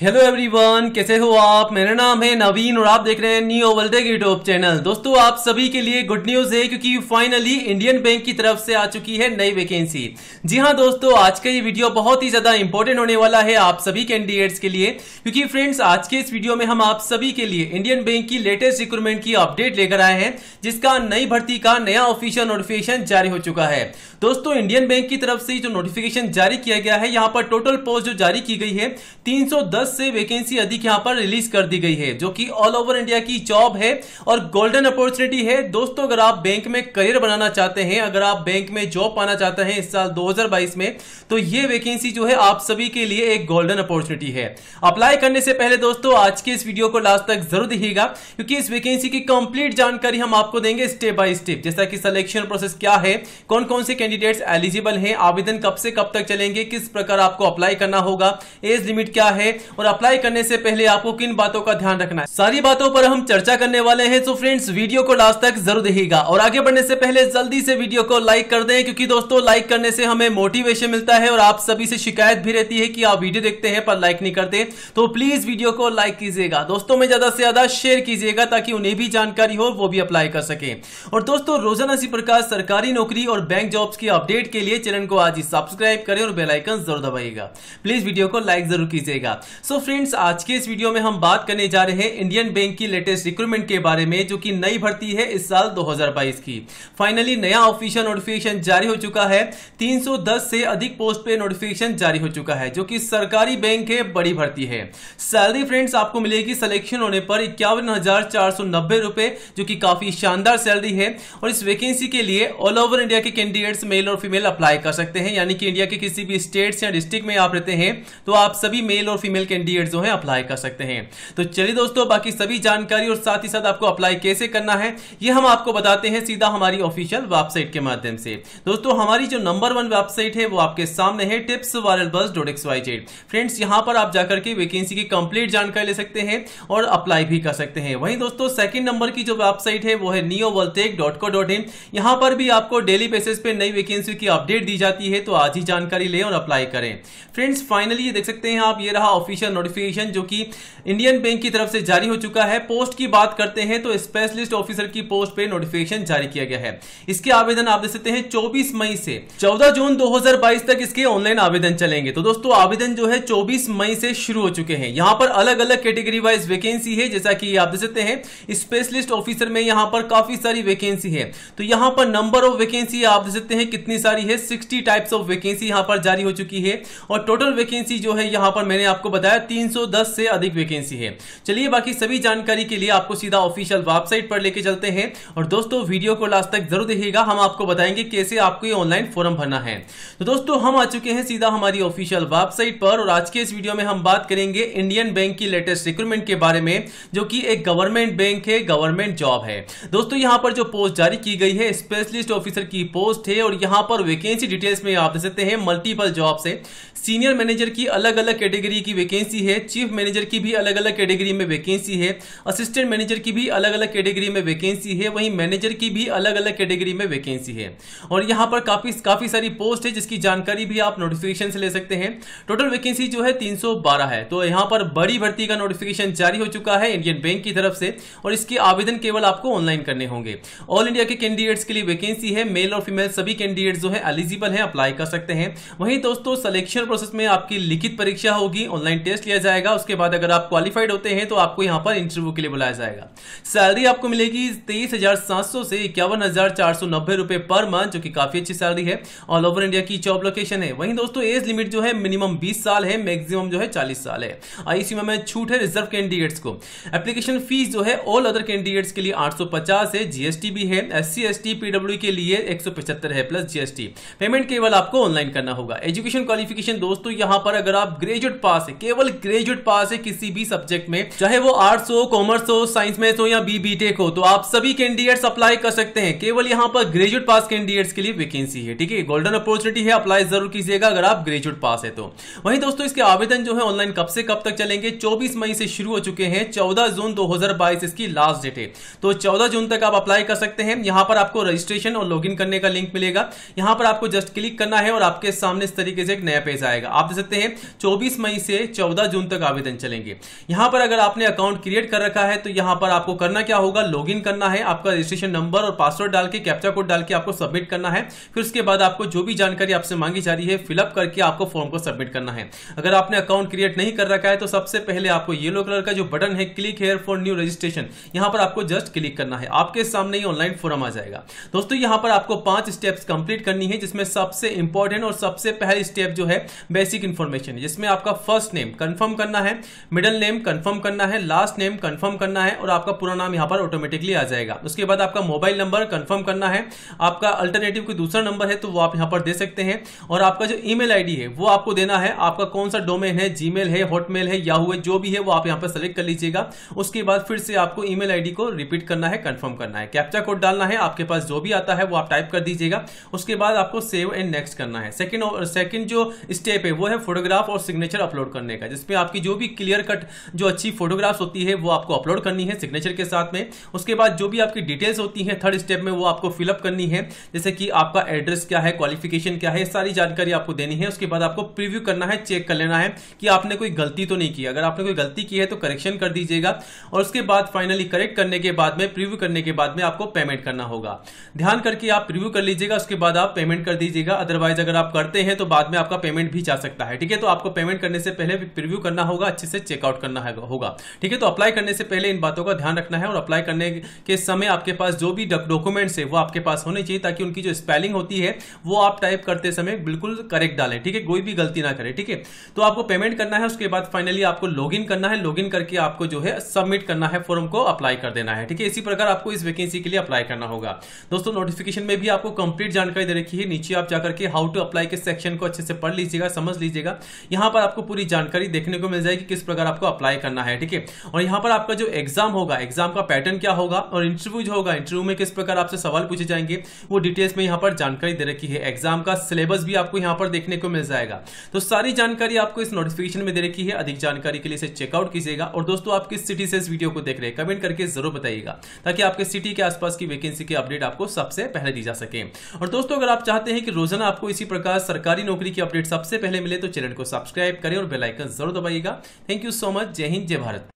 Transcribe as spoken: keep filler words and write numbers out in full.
Hello everyone, कैसे हो आप। मेरा नाम है नवीन और आप देख रहे हैं न्यू वर्ल्ड यूट्यूब चैनल। दोस्तों आप सभी के लिए गुड न्यूज है क्योंकि फाइनली इंडियन बैंक की तरफ से आ चुकी है नई वैकेंसी। जी हां दोस्तों, आज का ये वीडियो बहुत ही ज्यादा इंपॉर्टेंट होने वाला है आप सभी कैंडिडेट्स के लिए, क्योंकि फ्रेंड्स आज के इस वीडियो में हम आप सभी के लिए इंडियन बैंक की लेटेस्ट रिक्रूटमेंट की अपडेट लेकर आए हैं, जिसका नई भर्ती का नया ऑफिशियल नोटिफिकेशन जारी हो चुका है। दोस्तों इंडियन बैंक की तरफ से जो नोटिफिकेशन जारी किया गया है, यहाँ पर टोटल पोस्ट जो जारी की गई है तीन सौ दस से वैकेंसी अधिक यहां पर रिलीज कर दी गई है, जो कि ऑल ओवर इंडिया की जॉब है और गोल्डन अपॉर्चुनिटी है। दोस्तों अगर आप बैंक में करियर बनाना चाहते हैं, अगर आप बैंक में जॉब पाना चाहते हैं इस साल दो हज़ार बाईस में, तो ये वैकेंसी जो है आप सभी के लिए एक गोल्डन अपॉर्चुनिटी है। अप्लाई करने से पहले दोस्तों आज के इस वीडियो को लास्ट तक जरूर देखिएगा, क्योंकि इस वैकेंसी की कंप्लीट जानकारी हम आपको देंगे स्टेप बाय स्टेप, जैसा कि सिलेक्शन प्रोसेस क्या है, कौन कौन से कैंडिडेट्स एलिजिबल हैं, आवेदन कब से कब तक चलेंगे, किस प्रकार आपको अप्लाई करना होगा, एज लिमिट क्या है और अप्लाई करने से पहले आपको किन बातों का ध्यान रखना है, सारी बातों पर हम चर्चा करने वाले हैं। तो फ्रेंड्स वीडियो को लास्ट तक जरूर देखिएगा और आगे बढ़ने से पहले जल्दी से वीडियो को लाइक कर दें, क्योंकि दोस्तों लाइक करने से हमें मोटिवेशन मिलता है और आप सभी से शिकायत भी रहती है कि आप वीडियो देखते हैं पर लाइक नहीं करते। तो प्लीज वीडियो को लाइक कीजिएगा, दोस्तों में ज्यादा से ज्यादा शेयर कीजिएगा ताकि उन्हें भी जानकारी हो, वो भी अप्लाई कर सके। और दोस्तों रोजाना इसी प्रकार सरकारी नौकरी और बैंक जॉब्स की अपडेट के लिए चैनल को आज ही सब्सक्राइब करें और बेल आइकन जरूर दबाइएगा। प्लीज वीडियो को लाइक जरूर कीजिएगा। सो फ्रेंड्स आज के इस वीडियो में हम बात करने जा रहे हैं इंडियन बैंक की लेटेस्ट रिक्रूटमेंट के बारे में, जो कि नई भर्ती है इस साल दो हज़ार बाईस की। फाइनली नया ऑफिशियल नोटिफिकेशन जारी हो चुका है, तीन सौ दस से अधिक पोस्ट पे नोटिफिकेशन जारी हो चुका है, जो कि सरकारी बैंक है, बड़ी भर्ती है। सैलरी फ्रेंड्स आपको मिलेगी सिलेक्शन होने पर इक्यावन हजार चार सौ नब्बे रुपए, जो कि काफी शानदार सैलरी है। और इस वैकेंसी के लिए ऑल ओवर इंडिया के कैंडिडेट्स मेल और फीमेल अप्लाई कर सकते हैं, यानी कि इंडिया के किसी भी स्टेट्स या डिस्ट्रिक्ट में आप रहते हैं तो आप सभी मेल और फीमेल कैंडिडेट जो है अप्लाई कर सकते हैं। तो चलिए दोस्तों बाकी सभी जानकारी और साथ ही साथ आपको अप्लाई कैसे करना है ये हम आपको बताते हैं सीधा हमारी ऑफिशियल वेबसाइट के माध्यम से। दोस्तों हमारी जो नंबर वन वेबसाइट है वो आपके सामने है टिप्स वायरल बस dot X Y Z. Friends यहां पर आप जाकर के वैकेंसी की कंप्लीट जानकारी ले सकते हैं और अप्लाई भी कर सकते हैं। वहीं दोस्तों सेकंड नंबर की जो वेबसाइट है वो है neo world dot co dot in. यहां पर भी आपको डेली बेसिस पे नई वैकेंसी की अपडेट दी जाती है, तो आज ही जानकारी लें और अप्लाई करें। फ्रेंड्स फाइनली ये देख सकते हैं आप, ये रहा ऑफिशियल नोटिफिकेशन जो कि इंडियन बैंक की तरफ से जारी हो चुका है। पोस्ट की बात करते हैं तो स्पेशलिस्ट ऑफिसर की पोस्ट पे नोटिफिकेशन जारी किया गया है। इसके आवेदन आप देख सकते हैं चौबीस मई से चौदह जून दो हज़ार बाईस तक इसके ऑनलाइन आवेदन चलेंगे। तो दोस्तों आवेदन जो है चौबीस मई से शुरू हो चुके हैं। यहां पर अलग अलग कैटेगरी वाइज वैकेंसी है, जैसा कि आप देख सकते हैं स्पेशलिस्ट ऑफिसर में यहां पर काफी सारी वैकेंसी है। तो यहां पर नंबर ऑफ वैकेंसी आप देख सकते हैं कितनी सारी है, सिक्सटी टाइप्स ऑफ वैकेंसी यहां पर जारी हो चुकी है। और टोटल वैकेंसी जो है यहां पर मैंने आपको बताया तीन सौ दस से अधिक वैकेंसी है। चलिए बाकी सभी जानकारी के लिए आपको सीधा ऑफिशियल वेबसाइट पर लेके चलते हैं और दोस्तों वीडियो को लास्ट तक जरूर देखिएगा, हम आपको बताएंगे कैसे आपको ये ऑनलाइन फॉर्म भरना है। तो दोस्तों हम आ चुके हैं सीधा हमारी ऑफिशियल वेबसाइट पर और आज के इस वीडियो में हम बात करेंगे इंडियन बैंक की लेटेस्ट रिक्रूटमेंट के बारे में, जो कि एक गवर्नमेंट बैंक है, गवर्नमेंट जॉब है। दोस्तों यहां पर जो पोस्ट जारी की गई है स्पेशलिस्ट ऑफिसर की पोस्ट है और यहां पर वैकेंसी डिटेल्स में आप देख सकते हैं मल्टीपल जॉब्स है। सीनियर मैनेजर की अलग अलग कैटेगरी की वैकेंसी है, चीफ मैनेजर की भी अलग अलग कैटेगरी में वैकेंसी है, असिस्टेंट मैनेजर की भी अलग अलग कैटेगरी में वैकेंसी है, वहीं मैनेजर की भी अलग अलग कैटेगरी में वैकेंसी है। और यहां पर काफी काफी सारी पोस्ट है जिसकी जानकारी भी आप नोटिफिकेशन से ले सकते हैं। टोटल वैकेंसी जो है तीन सौ बारह है। तो यहां पर बड़ी भर्ती का नोटिफिकेशन जारी हो चुका है इंडियन बैंक की तरफ से और इसके आवेदन केवल आपको ऑनलाइन करने होंगे। ऑल इंडिया के कैंडिडेट्स के लिए वैकेंसी है, मेल और फीमेल सभी कैंडिडेट्स जो है एलिजिबल है, अप्लाई कर सकते हैं। वहीं दोस्तों सिलेक्शन प्रोसेस में आपकी लिखित परीक्षा होगी, ऑनलाइन टेस्ट लिया जाएगा, उसके बाद अगर आप क्वालिफाइड होते हैं तो आपको यहां पर इंटरव्यू के लिए बुलाया जाएगा। सैलरी आपको मिलेगी तेईस हजार सात सौ से इक्यावन हजार चार सौ नब्बे रुपए पर मंथ, जो कि काफी अच्छी सैलरी है। ऑल ओवर इंडिया की जॉब लोकेशन है। वहीं दोस्तों एज लिमिट जो है मिनिमम बीस साल है, मैक्सिमम जो है चालीस साल है। आईसीयू में छूट है रिजर्व कैंडिडेट्स को। एप्लीकेशन फीस जो है ऑल अदर कैंडिडेट्स के लिए आठ सौ पचास है, जीएसटी भी है। एससी एसटी पीडब्ल्यू के लिए एक सौ पचहत्तर है प्लस जीएसटी। पेमेंट केवल आपको ऑनलाइन करना होगा। एजुकेशन क्वालिफिकेशन दोस्तों यहां पर अगर आप ग्रेजुएट पास है, केवल ग्रेजुएट पास है किसी भी सब्जेक्ट में, चाहे वो आर्ट्स हो, कॉमर्स हो, साइंस में हो या बी बीटेक हो, तो आप सभी कैंडिडेट्स अप्लाई कर सकते हैं। केवल यहां पर ग्रेजुएट पास कैंडिडेट्स के लिए वैकेंसी है, ठीक है। गोल्डन अपॉर्चुनिटी है, अप्लाई जरूर कीजिएगा अगर आप ग्रेजुएट पास है तो। वहीं दोस्तों इसके आवेदन जो है ऑनलाइन कब से कब तक चलेंगे, चौबीस मई से शुरू हो चुके हैं, चौदह जून दो हज़ार बाईस इसकी लास्ट डेट है। तो चौदह जून तक आप अप्लाई कर सकते हैं। यहां पर आपको रजिस्ट्रेशन और लॉगिन करने का लिंक मिलेगा, यहां पर आपको जस्ट क्लिक करना है और आपके सामने इस तरीके से एक नया पेज आएगा। आप देख सकते हैं चौबीस मई से चौदह चौदह जून तक आवेदन चलेंगे। यहां पर अगर आपने अकाउंट क्रिएट कर रखा है तो यहां पर आपको करना क्या होगा, लॉगिन करना है, आपका रजिस्ट्रेशन नंबर और पासवर्ड डाल के कैप्चा कोड डाल के आपको सबमिट करना है। फिर उसके बाद आपको जो भी जानकारी आपसे मांगी जा रही है फिलअप करके आपको फॉर्म को सबमिट करना है। अगर आपने अकाउंट क्रिएट नहीं कर रखा है तो सबसे पहले आपको येलो कलर का जो बटन है click here for new registration, यहां पर आपको जस्ट क्लिक करना है। आपके सामने ही ऑनलाइन फॉर्म आ जाएगा। दोस्तों यहां पर आपको पांच स्टेप्स कंप्लीट करनी है, जिसमें सबसे इंपॉर्टेंट और सबसे पहली स्टेप जो है बेसिक इंफॉर्मेशन, जिसमें आपका फर्स्ट नेम कंफर्म करना है, मिडिल नेम कंफर्म करना है, लास्ट नेम कंफर्म करना है और आपका पूरा नाम यहां पर ऑटोमेटिकली आ जाएगा। उसके बाद आपका मोबाइल नंबर कंफर्म करना है, आपका अल्टरनेटिव कोई दूसरा नंबर है तो वो आप यहां पर दे सकते हैं, और आपका जो ईमेल आईडी है वो आपको देना है। आपका कौन सा डोमेन है, जीमेल है, हॉटमेल है, याहू है, जो भी है वो आप यहां पर सेलेक्ट कर लीजिएगा। उसके बाद फिर से आपको ईमेल आईडी को रिपीट करना है, कंफर्म करना है, कैप्चा कोड डालना है, आपके पास जो भी आता है वो आप टाइप कर दीजिएगा। उसके बाद आपको सेव एंड नेक्स्ट करना है। सेकंड सेकंड जो स्टेप है वो है फोटोग्राफ और सिग्नेचर अपलोड करने का, जिसमें आपकी जो भी क्लियर कट जो अच्छी फोटोग्राफ्स होती है वो आपको अपलोड करनी है सिग्नेचर के साथ में। उसके बाद जो भी आपकी डिटेल्स होती है थर्ड स्टेप में वो आपको फिलअप करनी है, जैसे कि आपका एड्रेस क्या है, क्वालिफिकेशन क्या है, सारी जानकारी आपको देनी है। उसके बाद आपको प्रीव्यू करना है, चेक कर लेना है कि आपने कोई गलती तो नहीं की। अगर आपने कोई गलती की है तो करेक्शन कर दीजिएगा, और उसके बाद फाइनली करेक्ट करने के बाद में प्रीव्यू करने के बाद में आपको पेमेंट करना होगा। ध्यान करके आप प्रीव्यू कर लीजिएगा, उसके बाद आप पेमेंट कर दीजिएगा। अदरवाइज अगर आप करते हैं तो बाद में आपका पेमेंट भी जा सकता है। ठीक है, तो आपको पेमेंट करने से पहले प्रीव्यू करना होगा, अच्छे से चेकआउट करना होगा। ठीक है, तो अप्लाई करने से पहले इन बातों का ध्यान रखना है, और अप्लाई करने के समय आपके पास जो भी डॉक्यूमेंट्स है वो आपके पास होने चाहिए, ताकि उनकी जो स्पेलिंग होती है वो आप टाइप करते समय बिल्कुल करेक्ट डालें। ठीक है, कोई भी गलती ना करें। ठीक है, तो आपको पेमेंट करना है, उसके बाद फाइनली आपको लॉगिन करना है, लॉगिन करके आपको जो है सबमिट करना है, फॉर्म को अप्लाई कर देना है। ठीक है, इसी प्रकार आपको इस वैकेंसी के लिए अप्लाई करना होगा। दोस्तों नोटिफिकेशन में भी आपको कंप्लीट जानकारी दे रखी है, नीचे आप जाकर के हाउ टू अप्लाई के सेक्शन को अच्छे से पढ़ लीजिएगा, समझ लीजिएगा। यहां पर आपको पूरी जानकारी देखने को मिल जाएगी किस प्रकार आपको अप्लाई करना है। ठीक है, और यहां पर आपका जो एग्जाम होगा, एग्जाम का पैटर्न क्या होगा, और इंटरव्यू जो होगा, इंटरव्यू में किस प्रकार आपसे सवाल पूछे जाएंगे, वो डिटेल्स में यहां पर जानकारी दे रखी है। एग्जाम का सिलेबस भी आपको यहां पर देखने को मिल जाएगा। तो सारी जानकारी आपको इस नोटिफिकेशन में दे रखी है। अधिक जानकारी के लिए इसे चेकआउट कीजिएगा। और दोस्तों आप किस सिटी से इस वीडियो को देख रहे हैं कमेंट करके जरूर बताइएगा, ताकि आपके सिटी के आसपास की वैकेंसी के अपडेट आपको सबसे पहले दी जा सके। और दोस्तों अगर आप चाहते हैं कि रोजाना आपको इसी प्रकार सरकारी नौकरी की अपडेट सबसे पहले मिले तो चैनल को सब्सक्राइब करें और बेल आइकन जरूर दबाइएगा। Thank you so much. जय हिंद, जय भारत।